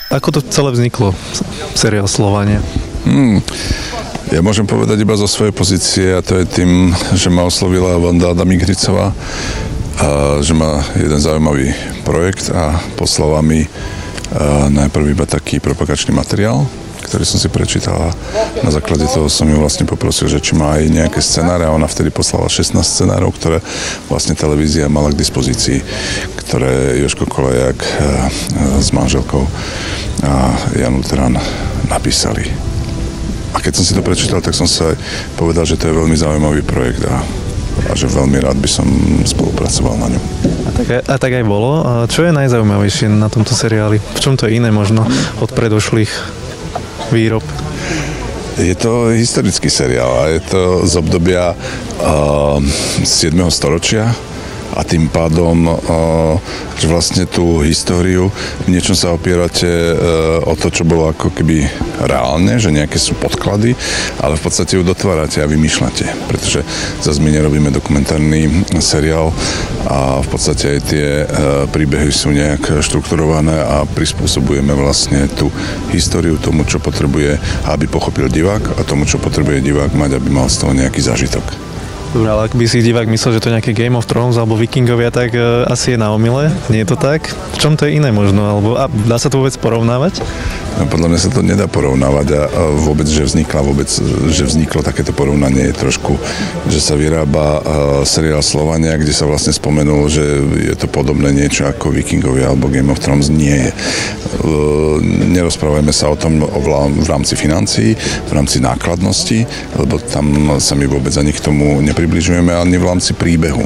Ako to celé vzniklo, seriál Slovania? Ja môžem povedať iba zo svojej pozície a to je tým, že ma oslovila Vanda Adamigricová, že má jeden zaujímavý projekt a poslala mi najprv iba taký propagačný materiál, ktorý som si prečítal a na základe toho som ju vlastne poprosil, že či má aj nejaké scenáre a ona vtedy poslala 16 scenárov, ktoré vlastne televízia mala k dispozícii, ktoré Jožko Koleják s manželkou a Jan Luterán napísali. A keď som si to prečítal, tak som sa aj povedal, že to je veľmi zaujímavý projekt a že veľmi rád by som spolupracoval na ňom. A tak aj bolo. A čo je najzaujímavejšie na tomto seriáli? V čom to je iné možno od predošlých výrob? Je to historický seriál a je to z obdobia 7. storočia a tým pádom, že vlastne tú históriu v niečom sa opierate o to, čo bolo ako keby reálne, že nejaké sú podklady, ale v podstate ju dotvárate a vymýšľate, pretože zase my nerobíme dokumentárny seriál a v podstate aj tie príbehy sú nejak štrukturované a prispôsobujeme vlastne tú históriu tomu, čo potrebuje, aby pochopil divák a tomu, čo potrebuje divák mať, aby mal z toho nejaký zážitok. Dobre, ale ak by si divák myslel, že to je nejaké Game of Thrones alebo Vikingovia, tak asi je na omyle. Nie je to tak? V čom to je iné možno? Alebo dá sa to vôbec porovnávať? No, podľa mňa sa to nedá porovnávať a vôbec, že vzniklo takéto porovnanie je trošku, že sa vyrába seriál Slovania, kde sa vlastne spomenul, že je to podobné niečo ako Vikingovia alebo Game of Thrones. Nie je. Nerozprávajme sa o tom v rámci financií, v rámci nákladnosti, lebo tam sa my vôbec ani k tomu nepribližujeme, ani v rámci príbehu.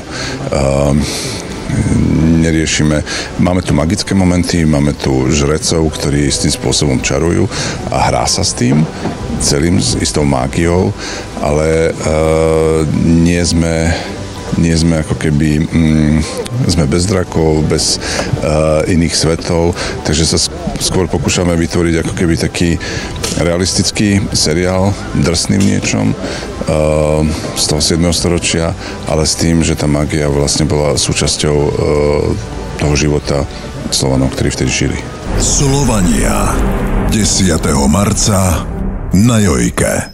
Neriešime. Máme tu magické momenty, máme tu žrecov, ktorí istým spôsobom čarujú a hrá sa s tým, celým s istou mágiou, ale nie sme ako keby sme bez drakov, bez iných svetov, takže sa skôr pokúšame vytvoriť ako keby taký realistický seriál, drsný v niečom z toho 7. storočia, ale s tým, že tá mágia vlastne bola súčasťou toho života Slovanov, ktorí vtedy žili. Slovania 10. marca na Jojke.